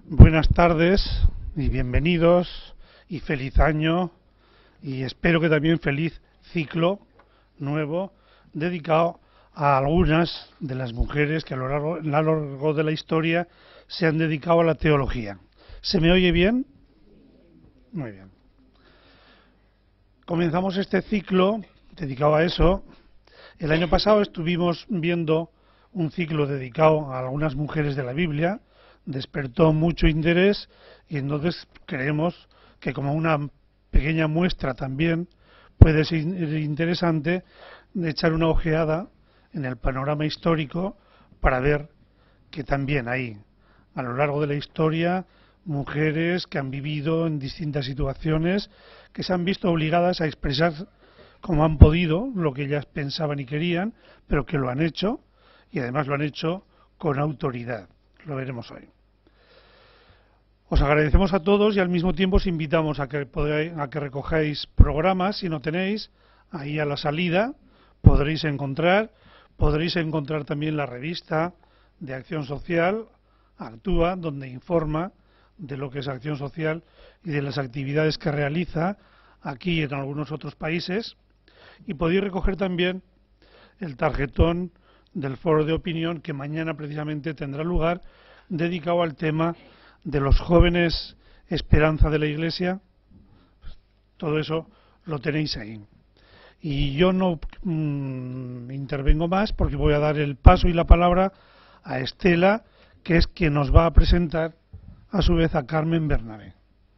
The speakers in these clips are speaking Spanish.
Buenas tardes y bienvenidos y feliz año y espero que también feliz ciclo nuevo dedicado a algunas de las mujeres que a lo largo de la historia se han dedicado a la teología. ¿Se me oye bien? Muy bien. Comenzamos este ciclo dedicado a eso. El año pasado estuvimos viendo un ciclo dedicado a algunas mujeres de la Biblia. Despertó mucho interés y entonces creemos que como una pequeña muestra también puede ser interesante de echar una ojeada en el panorama histórico para ver que también hay a lo largo de la historia mujeres que han vivido en distintas situaciones, que se han visto obligadas a expresar como han podido lo que ellas pensaban y querían, pero que lo han hecho y además lo han hecho con autoridad. Lo veremos hoy. Os agradecemos a todos y al mismo tiempo os invitamos a que recojáis programas, si no tenéis, ahí a la salida podréis encontrar también la revista de Acción Social, Actúa, donde informa de lo que es Acción Social y de las actividades que realiza aquí y en algunos otros países, y podéis recoger también el tarjetón del foro de opinión que mañana precisamente tendrá lugar, dedicado al tema de los jóvenes esperanza de la Iglesia. Todo eso lo tenéis ahí. Y yo no intervengo más porque voy a dar el paso y la palabra a Estela, que es quien nos va a presentar a su vez a Carmen Bernabé.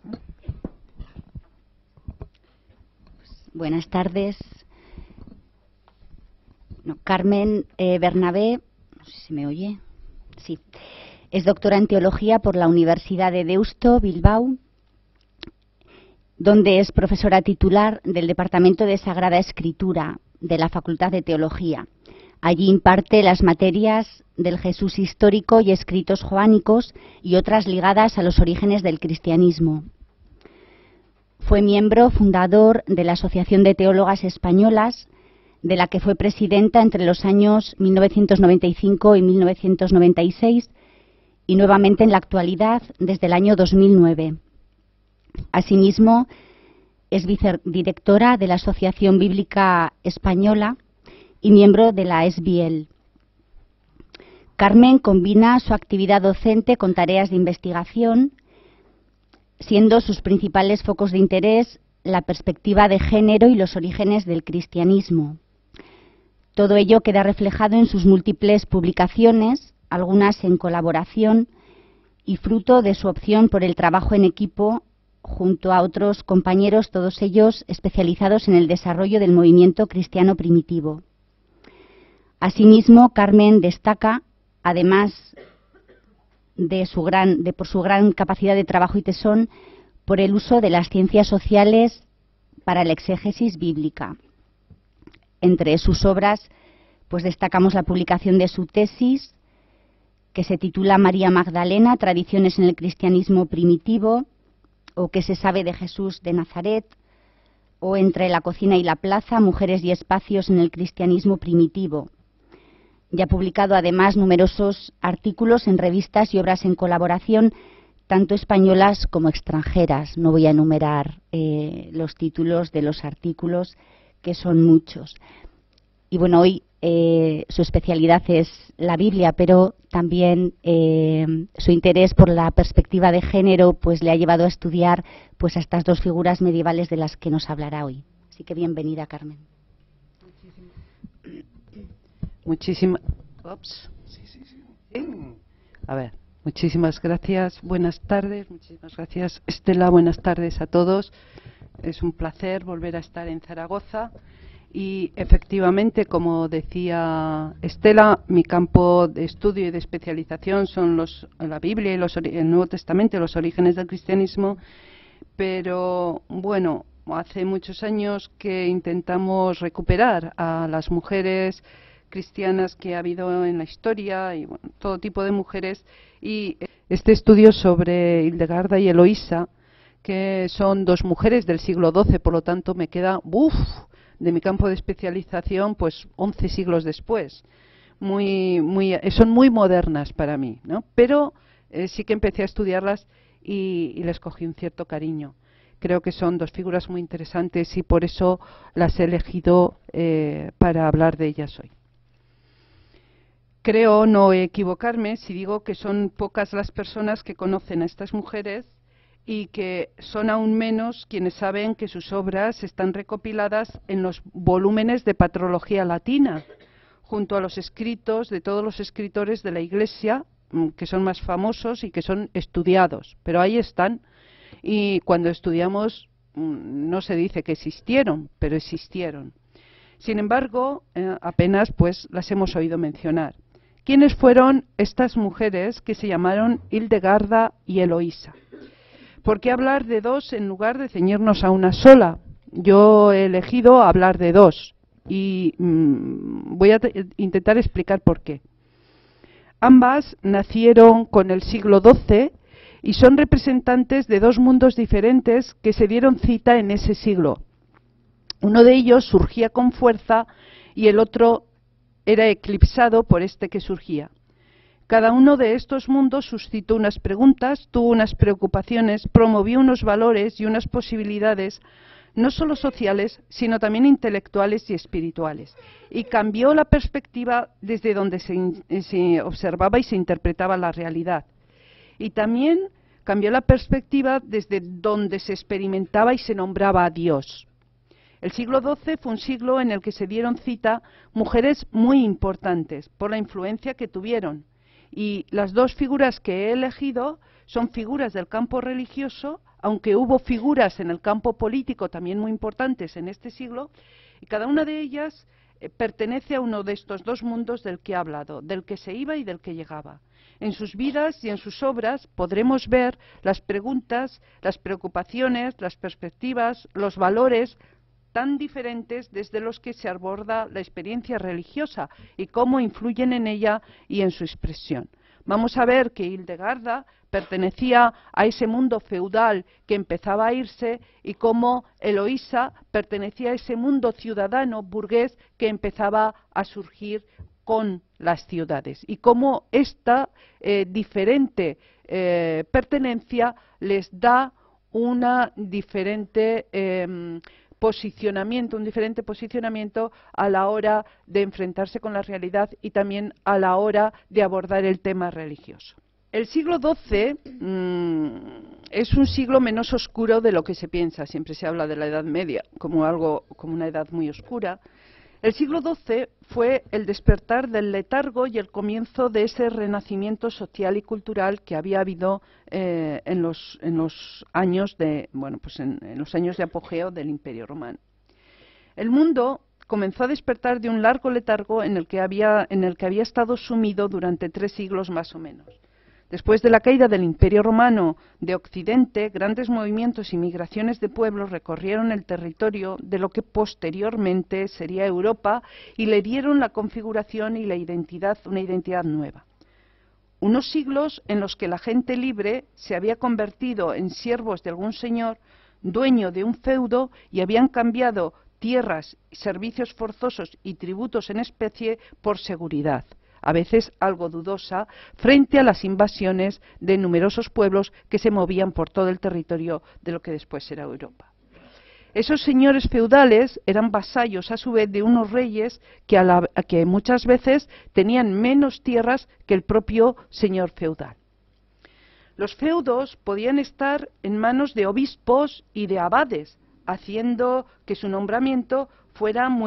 Buenas tardes. Carmen Bernabé, no sé si me oye. Sí. Es doctora en Teología por la Universidad de Deusto, Bilbao, donde es profesora titular del Departamento de Sagrada Escritura de la Facultad de Teología. Allí imparte las materias del Jesús histórico y escritos joánicos y otras ligadas a los orígenes del cristianismo. Fue miembro fundador de la Asociación de Teólogas Españolas, de la que fue presidenta entre los años 1995 y 1996, y nuevamente en la actualidad desde el año 2009. Asimismo, es vicedirectora de la Asociación Bíblica Española y miembro de la SBL. Carmen combina su actividad docente con tareas de investigación, siendo sus principales focos de interés la perspectiva de género y los orígenes del cristianismo. Todo ello queda reflejado en sus múltiples publicaciones, algunas en colaboración y fruto de su opción por el trabajo en equipo junto a otros compañeros, todos ellos especializados en el desarrollo del movimiento cristiano primitivo. Asimismo, Carmen destaca, además por su gran capacidad de trabajo y tesón, por el uso de las ciencias sociales para la exégesis bíblica. Entre sus obras, pues destacamos la publicación de su tesis, que se titula María Magdalena, tradiciones en el cristianismo primitivo, o ¿Qué se sabe de Jesús de Nazaret?, o Entre la cocina y la plaza, mujeres y espacios en el cristianismo primitivo. Y ha publicado además numerosos artículos en revistas y obras en colaboración, tanto españolas como extranjeras. No voy a enumerar los títulos de los artículos, que son muchos. Y bueno, hoy su especialidad es la Biblia, pero también su interés por la perspectiva de género pues le ha llevado a estudiar pues a estas dos figuras medievales de las que nos hablará hoy. Así que bienvenida, Carmen. Muchísimas gracias. Buenas tardes. Muchísimas gracias, Estela. Buenas tardes a todos. Es un placer volver a estar en Zaragoza. Y efectivamente, como decía Estela, mi campo de estudio y de especialización son la Biblia y el Nuevo Testamento, los orígenes del cristianismo, pero bueno, hace muchos años que intentamos recuperar a las mujeres cristianas que ha habido en la historia y bueno, todo tipo de mujeres, y este estudio sobre Hildegarda y Eloísa, que son dos mujeres del siglo XII, por lo tanto me queda de mi campo de especialización pues 11 siglos después. Son muy modernas para mí, ¿no? Pero sí que empecé a estudiarlas y les cogí un cierto cariño. Creo que son dos figuras muy interesantes y por eso las he elegido para hablar de ellas hoy. Creo no equivocarme si digo que son pocas las personas que conocen a estas mujeres y que son aún menos quienes saben que sus obras están recopiladas en los volúmenes de Patrología Latina, junto a los escritos de todos los escritores de la Iglesia, que son más famosos y que son estudiados, pero ahí están. Y cuando estudiamos no se dice que existieron, pero existieron. Sin embargo, apenas pues las hemos oído mencionar. ¿Quiénes fueron estas mujeres que se llamaron Hildegarda y Eloísa? ¿Por qué hablar de dos en lugar de ceñirnos a una sola? Yo he elegido hablar de dos y voy a intentar explicar por qué. Ambas nacieron con el siglo XII y son representantes de dos mundos diferentes que se dieron cita en ese siglo. Uno de ellos surgía con fuerza y el otro era eclipsado por este que surgía. Cada uno de estos mundos suscitó unas preguntas, tuvo unas preocupaciones, promovió unos valores y unas posibilidades, no solo sociales, sino también intelectuales y espirituales. Y cambió la perspectiva desde donde se observaba y se interpretaba la realidad. Y también cambió la perspectiva desde donde se experimentaba y se nombraba a Dios. El siglo XII fue un siglo en el que se dieron cita mujeres muy importantes por la influencia que tuvieron. Y las dos figuras que he elegido son figuras del campo religioso, aunque hubo figuras en el campo político también muy importantes en este siglo, y cada una de ellas pertenece a uno de estos dos mundos del que he hablado, del que se iba y del que llegaba. En sus vidas y en sus obras podremos ver las preguntas, las preocupaciones, las perspectivas, los valores tan diferentes desde los que se aborda la experiencia religiosa y cómo influyen en ella y en su expresión. Vamos a ver que Hildegarda pertenecía a ese mundo feudal que empezaba a irse y cómo Eloísa pertenecía a ese mundo ciudadano burgués que empezaba a surgir con las ciudades y cómo esta diferente pertenencia les da una diferente un diferente posicionamiento a la hora de enfrentarse con la realidad y también a la hora de abordar el tema religioso. El siglo XII es un siglo menos oscuro de lo que se piensa. Siempre se habla de la Edad Media como una edad muy oscura. El siglo XII fue el despertar del letargo y el comienzo de ese renacimiento social y cultural que había habido en los años de apogeo del Imperio Romano. El mundo comenzó a despertar de un largo letargo en el que había estado sumido durante 3 siglos más o menos. Después de la caída del Imperio Romano de Occidente, grandes movimientos y migraciones de pueblos recorrieron el territorio de lo que posteriormente sería Europa y le dieron la configuración y una identidad nueva. Unos siglos en los que la gente libre se había convertido en siervos de algún señor, dueño de un feudo, y habían cambiado tierras, servicios forzosos y tributos en especie por seguridad, a veces algo dudosa, frente a las invasiones de numerosos pueblos que se movían por todo el territorio de lo que después era Europa. Esos señores feudales eran vasallos a su vez de unos reyes que muchas veces tenían menos tierras que el propio señor feudal. Los feudos podían estar en manos de obispos y de abades, haciendo que su nombramiento fuera un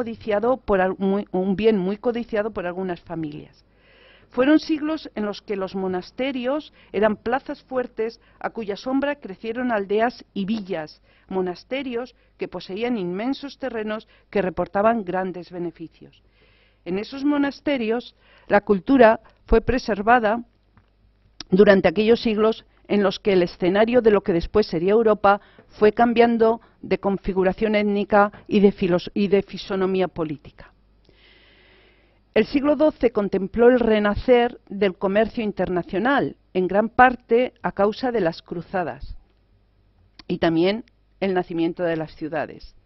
bien muy codiciado por algunas familias. Fueron siglos en los que los monasterios eran plazas fuertes a cuya sombra crecieron aldeas y villas, monasterios que poseían inmensos terrenos que reportaban grandes beneficios. En esos monasterios la cultura fue preservada durante aquellos siglos en los que el escenario de lo que después sería Europa fue cambiando de configuración étnica y de fisonomía política. El siglo XII contempló el renacer del comercio internacional, en gran parte a causa de las cruzadas, y también el nacimiento de las ciudades.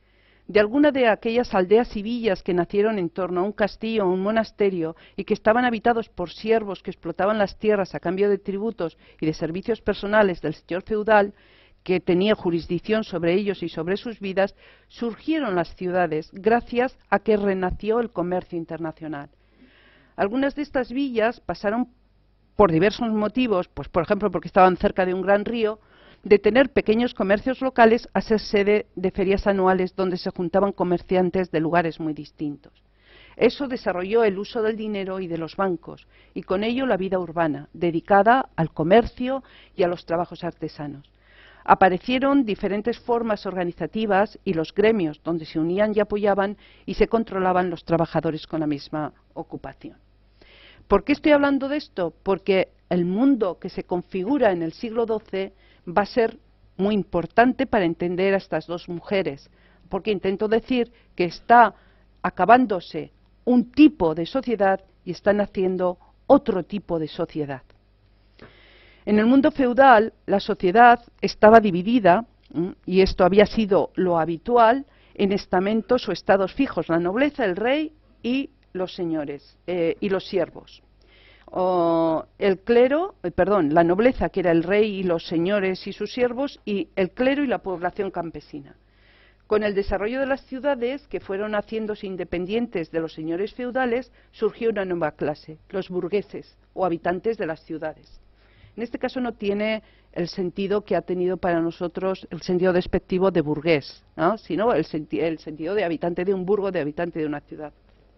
de alguna de aquellas aldeas y villas que nacieron en torno a un castillo o un monasterio y que estaban habitados por siervos que explotaban las tierras a cambio de tributos y de servicios personales del señor feudal, que tenía jurisdicción sobre ellos y sobre sus vidas, surgieron las ciudades gracias a que renació el comercio internacional. Algunas de estas villas pasaron por diversos motivos, pues por ejemplo porque estaban cerca de un gran río, de tener pequeños comercios locales a ser sede de ferias anuales donde se juntaban comerciantes de lugares muy distintos. Eso desarrolló el uso del dinero y de los bancos, y con ello la vida urbana, dedicada al comercio y a los trabajos artesanos. Aparecieron diferentes formas organizativas y los gremios donde se unían y apoyaban y se controlaban los trabajadores con la misma ocupación. ¿Por qué estoy hablando de esto? Porque el mundo que se configura en el siglo XII va a ser muy importante para entender a estas dos mujeres, porque intento decir que está acabándose un tipo de sociedad y está naciendo otro tipo de sociedad. En el mundo feudal, la sociedad estaba dividida, y esto había sido lo habitual, en estamentos o estados fijos, la nobleza, el rey y los señores y los siervos. La nobleza, que era el rey y los señores y sus siervos, y el clero y la población campesina. Con el desarrollo de las ciudades, que fueron haciéndose independientes de los señores feudales, surgió una nueva clase, los burgueses o habitantes de las ciudades. En este caso no tiene el sentido que ha tenido para nosotros el sentido despectivo de burgués, ¿no?, sino el sentido de habitante de un burgo, de habitante de una ciudad,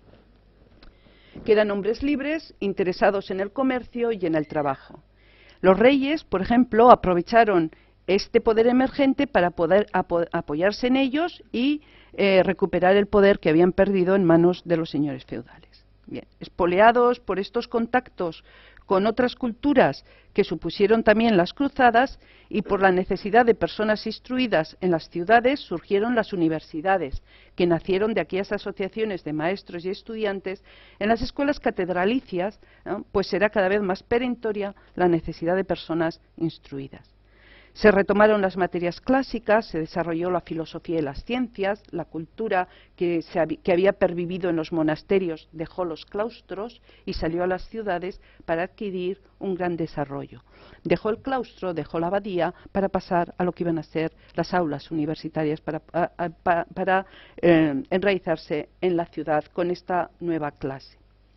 que eran hombres libres, interesados en el comercio y en el trabajo. Los reyes, por ejemplo, aprovecharon este poder emergente para poder apoyarse en ellos y recuperar el poder que habían perdido en manos de los señores feudales. Bien, espoleados por estos contactos con otras culturas que supusieron también las cruzadas y por la necesidad de personas instruidas en las ciudades, surgieron las universidades, que nacieron de aquellas asociaciones de maestros y estudiantes. En las escuelas catedralicias, ¿no?, pues era cada vez más perentoria la necesidad de personas instruidas. Se retomaron las materias clásicas, se desarrolló la filosofía y las ciencias, la cultura que había pervivido en los monasterios dejó los claustros y salió a las ciudades para adquirir un gran desarrollo. Dejó el claustro, dejó la abadía para pasar a lo que iban a ser las aulas universitarias para enraizarse en la ciudad con esta nueva clase.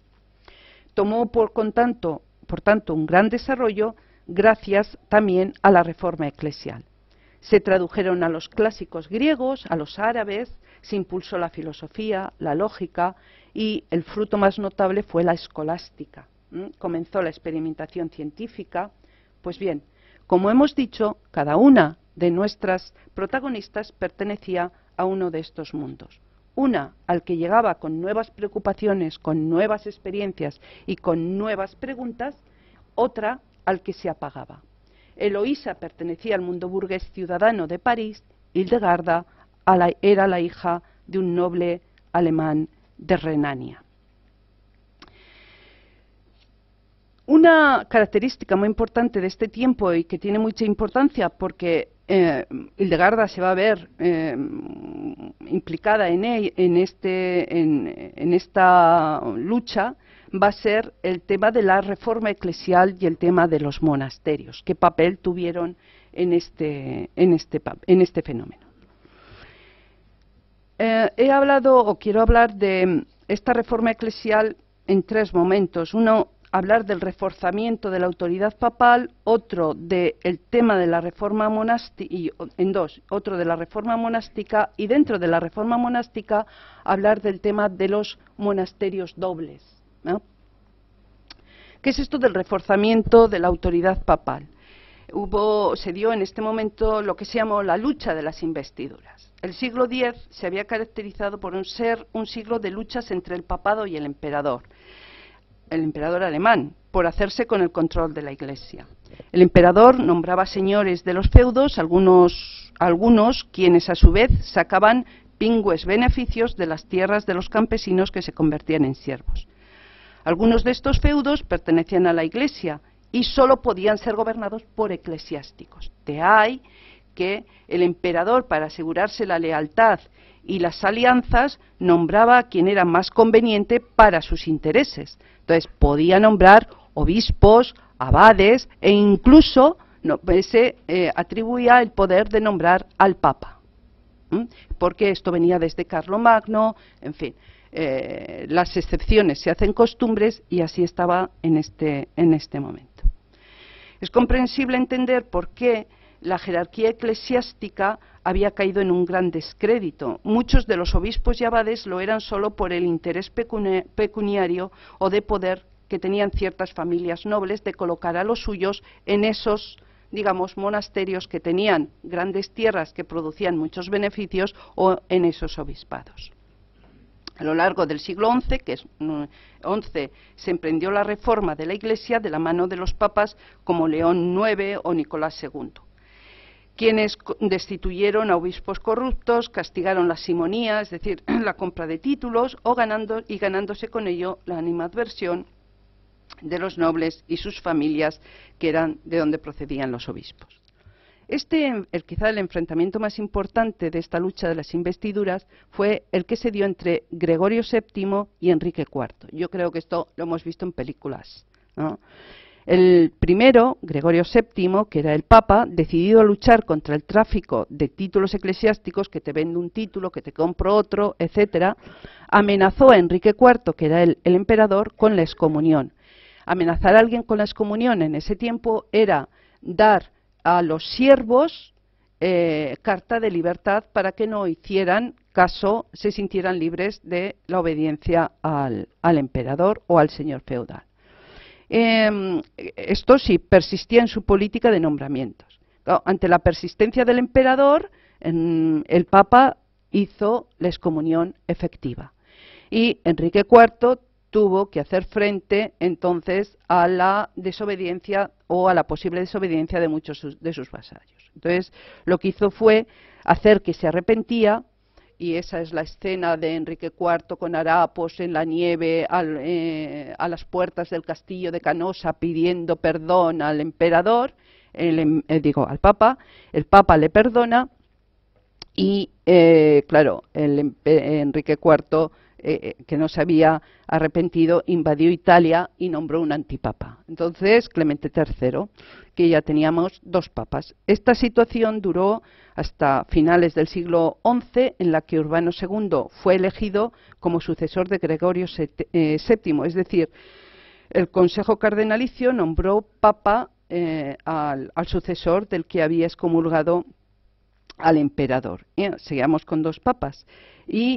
Tomó por tanto un gran desarrollo gracias también a la reforma eclesial. Se tradujeron a los clásicos griegos, a los árabes, se impulsó la filosofía, la lógica y el fruto más notable fue la escolástica. Comenzó la experimentación científica. Pues bien, como hemos dicho, cada una de nuestras protagonistas pertenecía a uno de estos mundos. Una al que llegaba con nuevas preocupaciones, con nuevas experiencias y con nuevas preguntas, otra al que se apagaba. Eloísa pertenecía al mundo burgués ciudadano de París, Hildegarda era la hija de un noble alemán de Renania. Una característica muy importante de este tiempo y que tiene mucha importancia porque Hildegarda se va a ver implicada en esta lucha, va a ser el tema de la reforma eclesial y el tema de los monasterios. ¿Qué papel tuvieron en este fenómeno? Quiero hablar de esta reforma eclesial en tres momentos. Uno, hablar del reforzamiento de la autoridad papal, otro del tema de la reforma monástica, otro de la reforma monástica, y dentro de la reforma monástica hablar del tema de los monasterios dobles, ¿no? ¿Qué es esto del reforzamiento de la autoridad papal? Se dio en este momento lo que se llamó la lucha de las investiduras. El siglo X se había caracterizado por ser un siglo de luchas entre el papado y el emperador alemán, por hacerse con el control de la Iglesia. El emperador nombraba señores de los feudos, algunos quienes a su vez sacaban pingües beneficios de las tierras de los campesinos que se convertían en siervos. Algunos de estos feudos pertenecían a la Iglesia y solo podían ser gobernados por eclesiásticos. De ahí que el emperador, para asegurarse la lealtad y las alianzas nombraba a quien era más conveniente para sus intereses. Entonces podía nombrar obispos, abades e incluso se atribuía el poder de nombrar al Papa, porque esto venía desde Carlomagno, en fin. Las excepciones se hacen costumbres y así estaba en este momento. Es comprensible entender por qué la jerarquía eclesiástica había caído en un gran descrédito. Muchos de los obispos y abades lo eran solo por el interés pecuniario o de poder que tenían ciertas familias nobles de colocar a los suyos en esos, digamos, monasterios que tenían grandes tierras que producían muchos beneficios o en esos obispados. A lo largo del siglo XI, se emprendió la reforma de la Iglesia de la mano de los papas como León IX o Nicolás II, quienes destituyeron a obispos corruptos, castigaron la simonía, es decir, la compra de títulos, ganándose con ello la animadversión de los nobles y sus familias, que eran de donde procedían los obispos. Quizá el enfrentamiento más importante de esta lucha de las investiduras fue el que se dio entre Gregorio VII y Enrique IV. Yo creo que esto lo hemos visto en películas, ¿no? El primero, Gregorio VII, que era el Papa, decidido a luchar contra el tráfico de títulos eclesiásticos, que te vendo un título, que te compro otro, etcétera, amenazó a Enrique IV, que era el emperador, con la excomunión. Amenazar a alguien con la excomunión en ese tiempo era dar a los siervos carta de libertad para que no hicieran caso, se sintieran libres de la obediencia al emperador o al señor feudal. Esto sí persistía en su política de nombramientos. Claro, ante la persistencia del emperador, el Papa hizo la excomunión efectiva y Enrique IV tuvo que hacer frente entonces a la desobediencia o a la posible desobediencia de muchos de sus vasallos. Entonces, lo que hizo fue hacer que se arrepentía, y esa es la escena de Enrique IV con harapos en la nieve a las puertas del castillo de Canosa pidiendo perdón al emperador, al Papa. El Papa le perdona y, claro, Enrique IV, que no se había arrepentido, invadió Italia y nombró un antipapa. Entonces, Clemente III, que ya teníamos dos papas. Esta situación duró hasta finales del siglo XI, en la que Urbano II fue elegido como sucesor de Gregorio VII, es decir, el Consejo Cardenalicio nombró papa al sucesor del que había excomulgado al emperador. Seguíamos con dos papas. Y,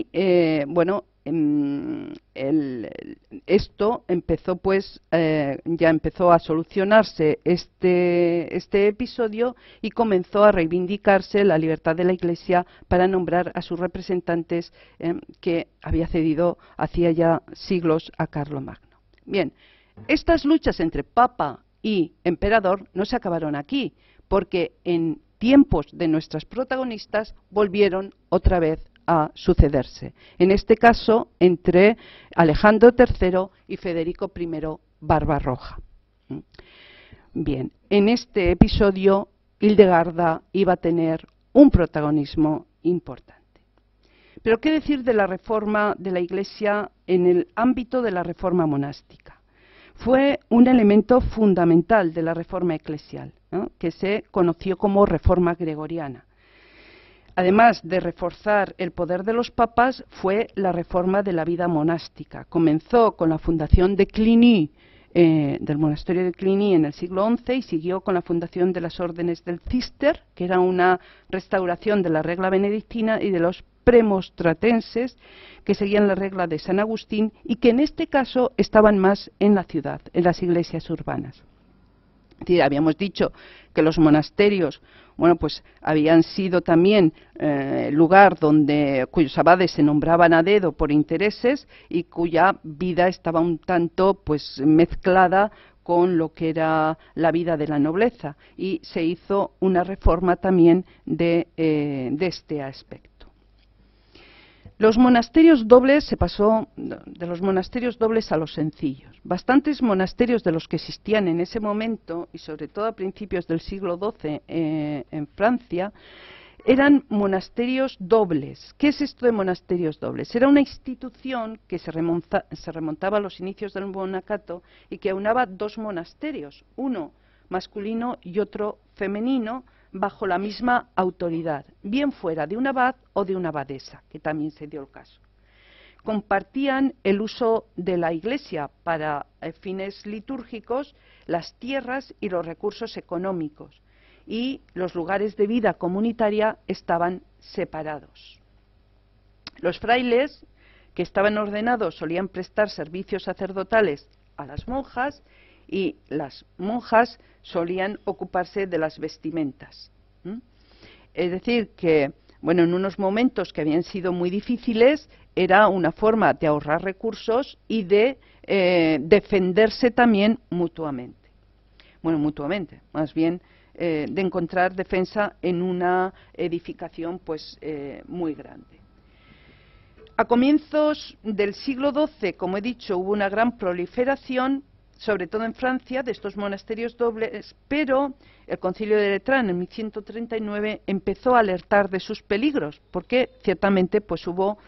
esto empezó, pues, ya empezó a solucionarse este episodio y comenzó a reivindicarse la libertad de la Iglesia para nombrar a sus representantes que había cedido hacía ya siglos a Carlomagno. Bien, estas luchas entre Papa y emperador no se acabaron aquí, porque en tiempos de nuestras protagonistas volvieron otra vez a sucederse. En este caso, entre Alejandro III y Federico I Barbarroja. Bien, en este episodio Hildegarda iba a tener un protagonismo importante. Pero ¿qué decir de la reforma de la Iglesia en el ámbito de la reforma monástica? Fue un elemento fundamental de la reforma eclesial, ¿no?, que se conoció como reforma gregoriana. Además de reforzar el poder de los papas, fue la reforma de la vida monástica. Comenzó con la fundación de Cluny, del monasterio de Cluny en el siglo XI, y siguió con la fundación de las órdenes del Cister, que era una restauración de la regla benedictina, y de los premonstratenses, que seguían la regla de San Agustín y que en este caso estaban más en la ciudad, en las iglesias urbanas. Es decir, habíamos dicho que los monasterios, pues habían sido también lugar cuyos abades se nombraban a dedo por intereses y cuya vida estaba un tanto, pues, mezclada con lo que era la vida de la nobleza, y se hizo una reforma también de este aspecto. Los monasterios dobles, se pasó de los monasterios dobles a los sencillos. Bastantes monasterios de los que existían en ese momento, y sobre todo a principios del siglo XII en Francia, eran monasterios dobles. ¿Qué es esto de monasterios dobles? Era una institución que se remontaba a los inicios del monacato y que aunaba dos monasterios, uno masculino y otro femenino, bajo la misma autoridad, bien fuera de un abad o de una abadesa, que también se dio el caso. Compartían el uso de la iglesia para fines litúrgicos, las tierras y los recursos económicos, y los lugares de vida comunitaria estaban separados. Los frailes, que estaban ordenados, solían prestar servicios sacerdotales a las monjas, y las monjas solían ocuparse de las vestimentas. Es decir, que bueno, en unos momentos que habían sido muy difíciles, era una forma de ahorrar recursos y de defenderse también mutuamente. Bueno, mutuamente, más bien de encontrar defensa en una edificación pues muy grande. A comienzos del siglo XII, como he dicho, hubo una gran proliferación, sobre todo en Francia, de estos monasterios dobles, pero el Concilio de Letrán en 1139 empezó a alertar de sus peligros, porque ciertamente pues hubo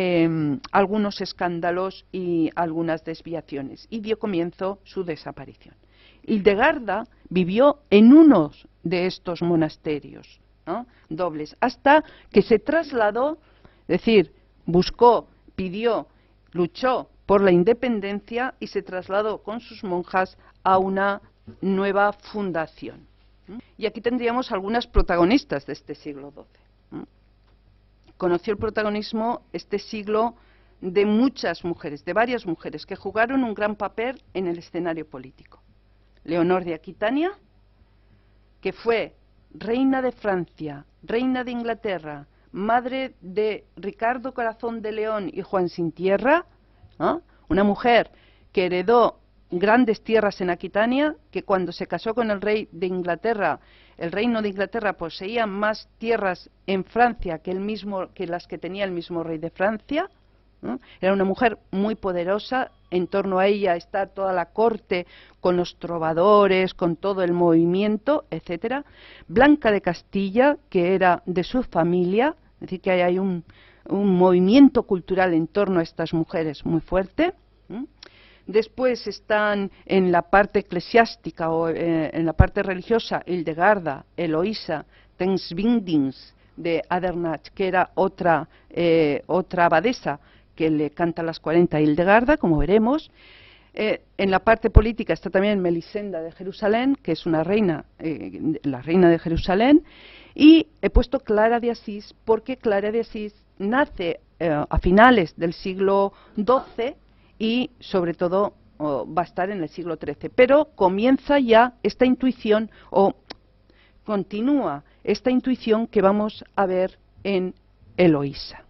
algunos escándalos y algunas desviaciones, y dio comienzo su desaparición. Hildegarda vivió en uno de estos monasterios, ¿no?, dobles, hasta que se trasladó, es decir, buscó, pidió, luchó por la independencia y se trasladó con sus monjas a una nueva fundación. Y aquí tendríamos algunas protagonistas de este siglo XII. Conoció el protagonismo este siglo de muchas mujeres, de varias mujeres, que jugaron un gran papel en el escenario político. Leonor de Aquitania, que fue reina de Francia, reina de Inglaterra, madre de Ricardo Corazón de León y Juan Sin Tierra, ¿no?, una mujer que heredó grandes tierras en Aquitania, que cuando se casó con el rey de Inglaterra, el reino de Inglaterra poseía más tierras en Francia que las que tenía el mismo rey de Francia, ¿no? Era una mujer muy poderosa, en torno a ella está toda la corte, con los trovadores, con todo el movimiento, etcétera. Blanca de Castilla, que era de su familia, es decir, que hay un movimiento cultural en torno a estas mujeres muy fuerte. Después están en la parte eclesiástica o en la parte religiosa Hildegarda, Eloísa, Tenswindings de Adernach, que era otra abadesa que le canta las 40 a Hildegarda, como veremos. En la parte política está también Melisenda de Jerusalén, que es una reina, la reina de Jerusalén, y he puesto Clara de Asís porque Clara de Asís nace a finales del siglo XII y sobre todo va a estar en el siglo XIII, pero comienza ya esta intuición o continúa esta intuición que vamos a ver en Eloísa.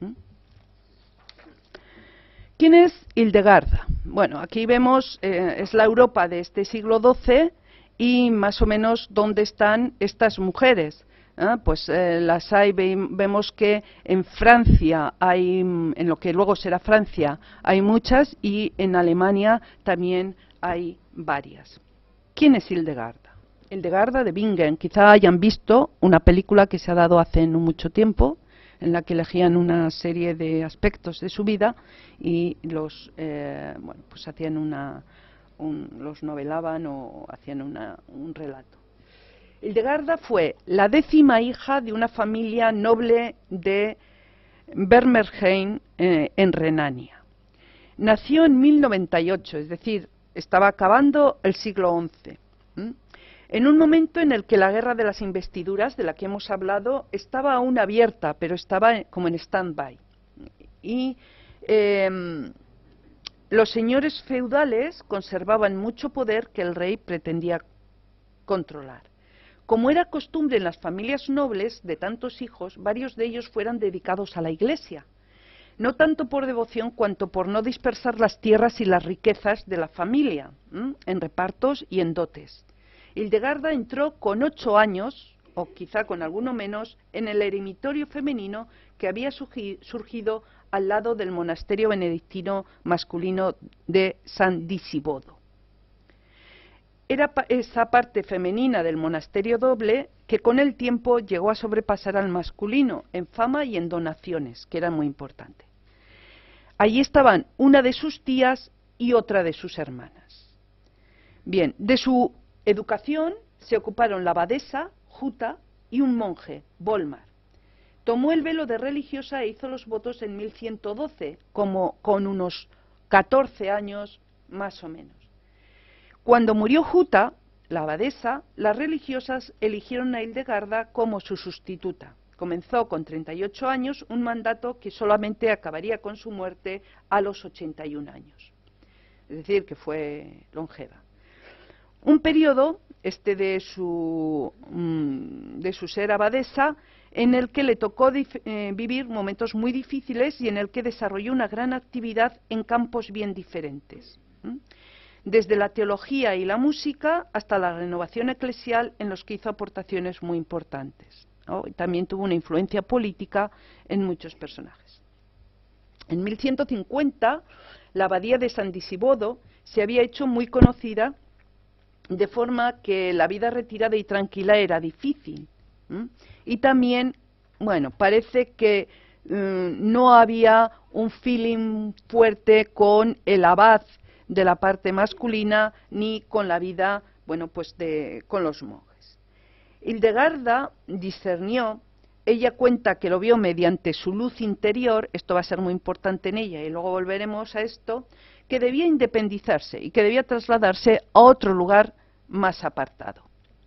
¿Quién es Hildegarda? Bueno, aquí vemos, es la Europa de este siglo XII y más o menos dónde están estas mujeres. Pues las hay, vemos que en Francia hay, en lo que luego será Francia, hay muchas y en Alemania también hay varias. ¿Quién es Hildegarda? Hildegarda de Bingen. Quizá hayan visto una película que se ha dado hace no mucho tiempo, en la que elegían una serie de aspectos de su vida y los bueno, pues hacían los novelaban o hacían un relato. Hildegarda fue la 10ª hija de una familia noble de Bermersheim en Renania. Nació en 1098, es decir, estaba acabando el siglo XI. En un momento en el que la guerra de las investiduras, de la que hemos hablado, estaba aún abierta, pero estaba como en stand-by. Y los señores feudales conservaban mucho poder que el rey pretendía controlar. Como era costumbre en las familias nobles de tantos hijos, varios de ellos fueran dedicados a la iglesia, no tanto por devoción cuanto por no dispersar las tierras y las riquezas de la familia, en repartos y en dotes. Hildegarda entró con 8 años, o quizá con alguno menos, en el eremitorio femenino que había surgido al lado del monasterio benedictino masculino de San Disibodo. Era esa parte femenina del monasterio doble que con el tiempo llegó a sobrepasar al masculino en fama y en donaciones, que era muy importante. Allí estaban una de sus tías y otra de sus hermanas. Bien, de su educación se ocuparon la abadesa, Juta, y un monje, Volmar. Tomó el velo de religiosa e hizo los votos en 1112, como con unos 14 años más o menos. Cuando murió Juta, la abadesa, las religiosas eligieron a Hildegarda como su sustituta. Comenzó con 38 años un mandato que solamente acabaría con su muerte a los 81 años. Es decir, que fue longeva. Un periodo, de su ser abadesa, en el que le tocó vivir momentos muy difíciles y en el que desarrolló una gran actividad en campos bien diferentes. Desde la teología y la música hasta la renovación eclesial, en los que hizo aportaciones muy importantes, ¿no? Y también tuvo una influencia política en muchos personajes. En 1150, la abadía de San Disibodo se había hecho muy conocida, de forma que la vida retirada y tranquila era difícil. Y también, bueno, parece que no había un feeling fuerte con el abad de la parte masculina ni con la vida, bueno, pues con los monjes. Hildegarda discernió, ella cuenta que lo vio mediante su luz interior, esto va a ser muy importante en ella y luego volveremos a esto, que debía independizarse y que debía trasladarse a otro lugar más apartado.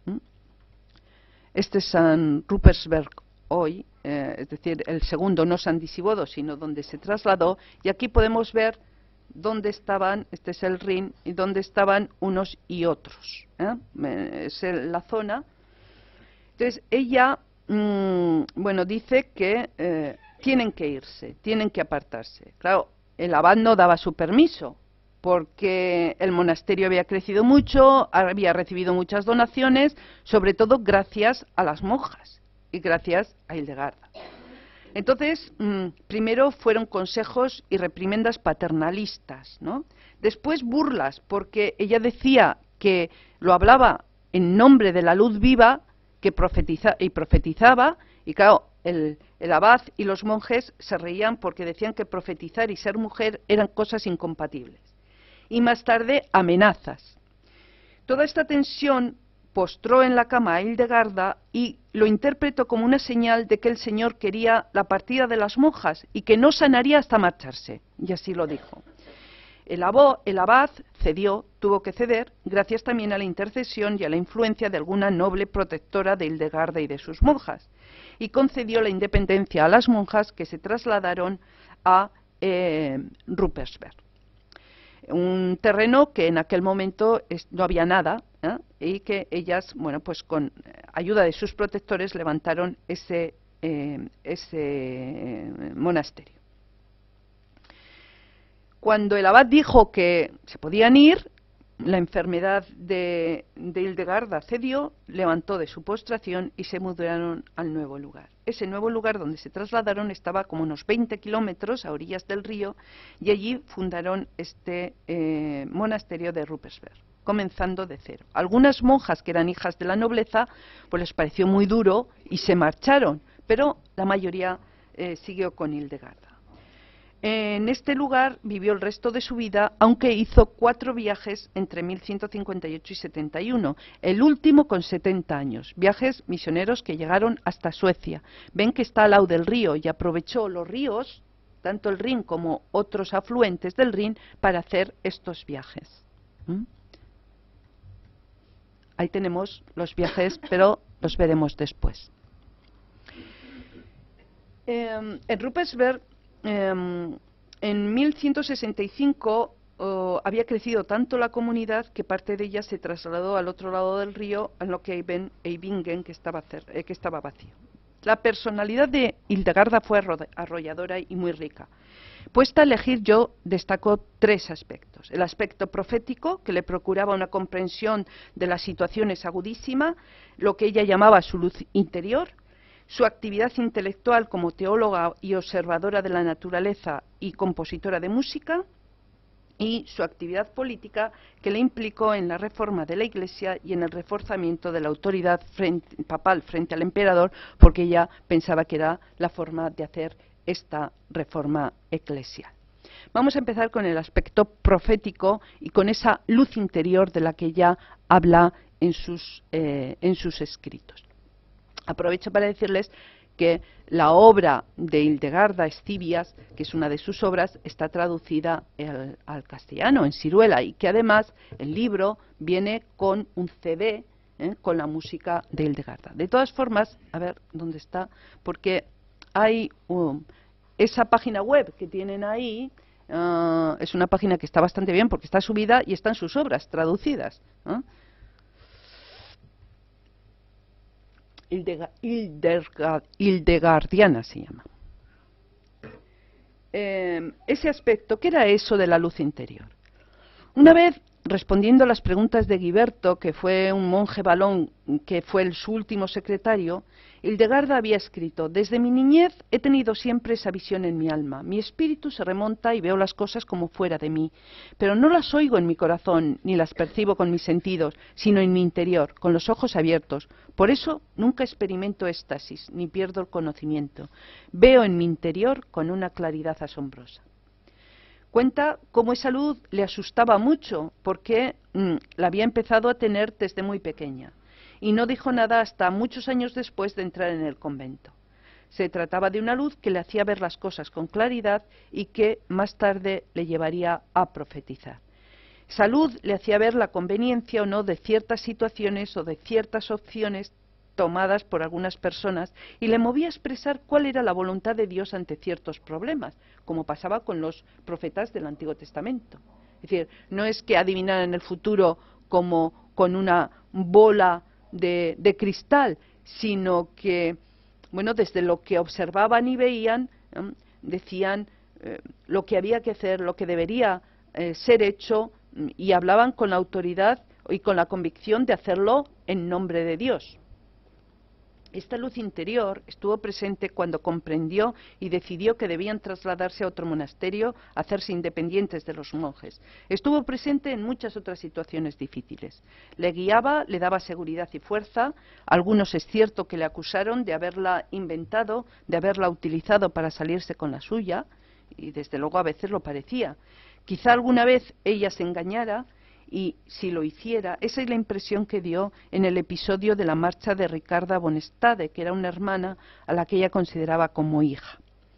Este es San Rupersberg hoy, es decir, el segundo, no San Disibodo, sino donde se trasladó, y aquí podemos ver dónde estaban, este es el Rin, y dónde estaban unos y otros. Es la zona. Entonces, ella, bueno, dice que tienen que irse, tienen que apartarse. Claro, el abad no daba su permiso, porque el monasterio había crecido mucho, había recibido muchas donaciones, sobre todo gracias a las monjas y gracias a Hildegarda. Entonces, primero fueron consejos y reprimendas paternalistas, ¿no? Después burlas, porque ella decía que lo hablaba en nombre de la luz viva que profetizaba, y claro, el abad y los monjes se reían porque decían que profetizar y ser mujer eran cosas incompatibles. Y más tarde, amenazas. Toda esta tensión postró en la cama a Hildegarda y lo interpretó como una señal de que el Señor quería la partida de las monjas y que no sanaría hasta marcharse, y así lo dijo. El abad cedió, tuvo que ceder, gracias también a la intercesión y a la influencia de alguna noble protectora de Hildegarda y de sus monjas, y concedió la independencia a las monjas que se trasladaron a Rupersberg. Un terreno que en aquel momento no había nada, y que ellas, bueno, pues con ayuda de sus protectores levantaron ese monasterio. Cuando el abad dijo que se podían ir, la enfermedad de Hildegarda cedió, levantó de su postración y se mudaron al nuevo lugar. Ese nuevo lugar donde se trasladaron estaba como unos 20 kilómetros a orillas del río, y allí fundaron este monasterio de Rupersberg, comenzando de cero. Algunas monjas que eran hijas de la nobleza, pues les pareció muy duro y se marcharon, pero la mayoría siguió con Hildegarda. En este lugar vivió el resto de su vida, aunque hizo 4 viajes entre 1158 y 71, el último con 70 años, viajes misioneros que llegaron hasta Suecia. Ven que está al lado del río y aprovechó los ríos, tanto el Rin como otros afluentes del Rin, para hacer estos viajes. Ahí tenemos los viajes, pero los veremos después. En Rupersberg, en 1165 había crecido tanto la comunidad que parte de ella se trasladó al otro lado del río, en lo que Eibingen, que estaba vacío. La personalidad de Hildegarda fue arrolladora y muy rica. Puesta a elegir, yo destaco 3 aspectos. El aspecto profético, que le procuraba una comprensión de las situaciones agudísima, lo que ella llamaba su luz interior; su actividad intelectual como teóloga y observadora de la naturaleza y compositora de música; y su actividad política que le implicó en la reforma de la Iglesia y en el reforzamiento de la autoridad papal frente al emperador, porque ella pensaba que era la forma de hacer esta reforma eclesial. Vamos a empezar con el aspecto profético y con esa luz interior de la que ella habla en sus escritos. Aprovecho para decirles que la obra de Hildegarda Escivias, que es una de sus obras, está traducida al castellano, en Siruela, y que además el libro viene con un CD con la música de Hildegarda. De todas formas, a ver dónde está, porque hay esa página web que tienen ahí, es una página que está bastante bien porque está subida y están sus obras traducidas. Hildegardiana se llama. Ese aspecto, ¿qué era eso de la luz interior? Una vez, respondiendo a las preguntas de Guiberto, que fue un monje valón, que fue su último secretario, Hildegarda había escrito: desde mi niñez he tenido siempre esa visión en mi alma. Mi espíritu se remonta y veo las cosas como fuera de mí, pero no las oigo en mi corazón, ni las percibo con mis sentidos, sino en mi interior, con los ojos abiertos. Por eso nunca experimento éxtasis, ni pierdo el conocimiento. Veo en mi interior con una claridad asombrosa. Cuenta cómo esa luz le asustaba mucho, porque la había empezado a tener desde muy pequeña. Y no dijo nada hasta muchos años después de entrar en el convento. Se trataba de una luz que le hacía ver las cosas con claridad y que más tarde le llevaría a profetizar. Esa luz le hacía ver la conveniencia o no de ciertas situaciones o de ciertas opciones tomadas por algunas personas y le movía a expresar cuál era la voluntad de Dios ante ciertos problemas, como pasaba con los profetas del Antiguo Testamento. Es decir, no es que adivinaran el futuro como con una bola de cristal, sino que, bueno, desde lo que observaban y veían, decían lo que había que hacer, lo que debería ser hecho, y hablaban con la autoridad y con la convicción de hacerlo en nombre de Dios. Esta luz interior estuvo presente cuando comprendió y decidió que debían trasladarse a otro monasterio, hacerse independientes de los monjes. Estuvo presente en muchas otras situaciones difíciles. Le guiaba, le daba seguridad y fuerza. Algunos es cierto que le acusaron de haberla inventado, de haberla utilizado para salirse con la suya, y desde luego a veces lo parecía. Quizá alguna vez ella se engañara, y si lo hiciera, esa es la impresión que dio en el episodio de la marcha de Ricarda Bonestade, que era una hermana a la que ella consideraba como hija.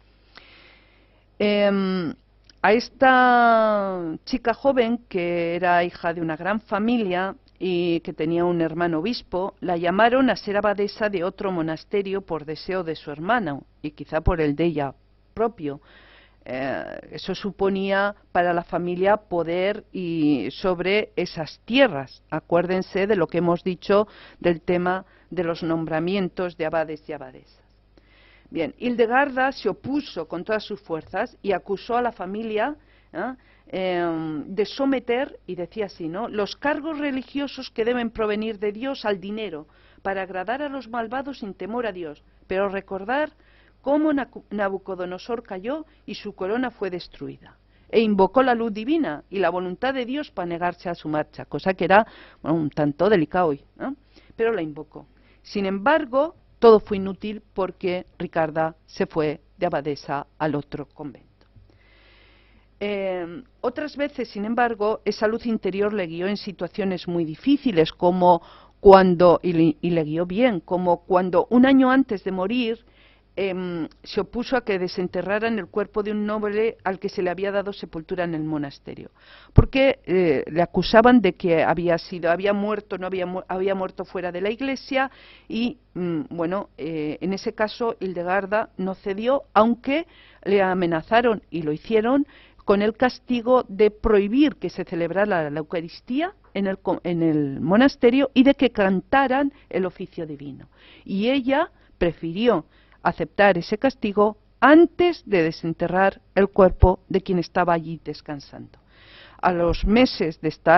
A esta chica joven, que era hija de una gran familia y que tenía un hermano obispo, la llamaron a ser abadesa de otro monasterio por deseo de su hermana y quizá por el de ella propio. Eso suponía para la familia poder sobre esas tierras. Acuérdense de lo que hemos dicho del tema de los nombramientos de abades y abadesas. Bien, Hildegarda se opuso con todas sus fuerzas y acusó a la familia de someter, y decía así, ¿no?, los cargos religiosos que deben provenir de Dios al dinero, para agradar a los malvados sin temor a Dios, pero recordar cómo Nabucodonosor cayó y su corona fue destruida. E invocó la luz divina y la voluntad de Dios para negarse a su marcha, cosa que era, bueno, un tanto delicado hoy, ¿no? Pero la invocó. Sin embargo, todo fue inútil porque Ricarda se fue de abadesa al otro convento. Otras veces, sin embargo, esa luz interior le guió en situaciones muy difíciles, como cuando, y le guió bien, como cuando un año antes de morir, se opuso a que desenterraran el cuerpo de un noble al que se le había dado sepultura en el monasterio, porque le acusaban de que había muerto fuera de la iglesia y, bueno, en ese caso Hildegarda no cedió, aunque le amenazaron, y lo hicieron, con el castigo de prohibir que se celebrara la Eucaristía en el monasterio y de que cantaran el oficio divino. Y ella prefirió aceptar ese castigo antes de desenterrar el cuerpo de quien estaba allí descansando. A los meses de estar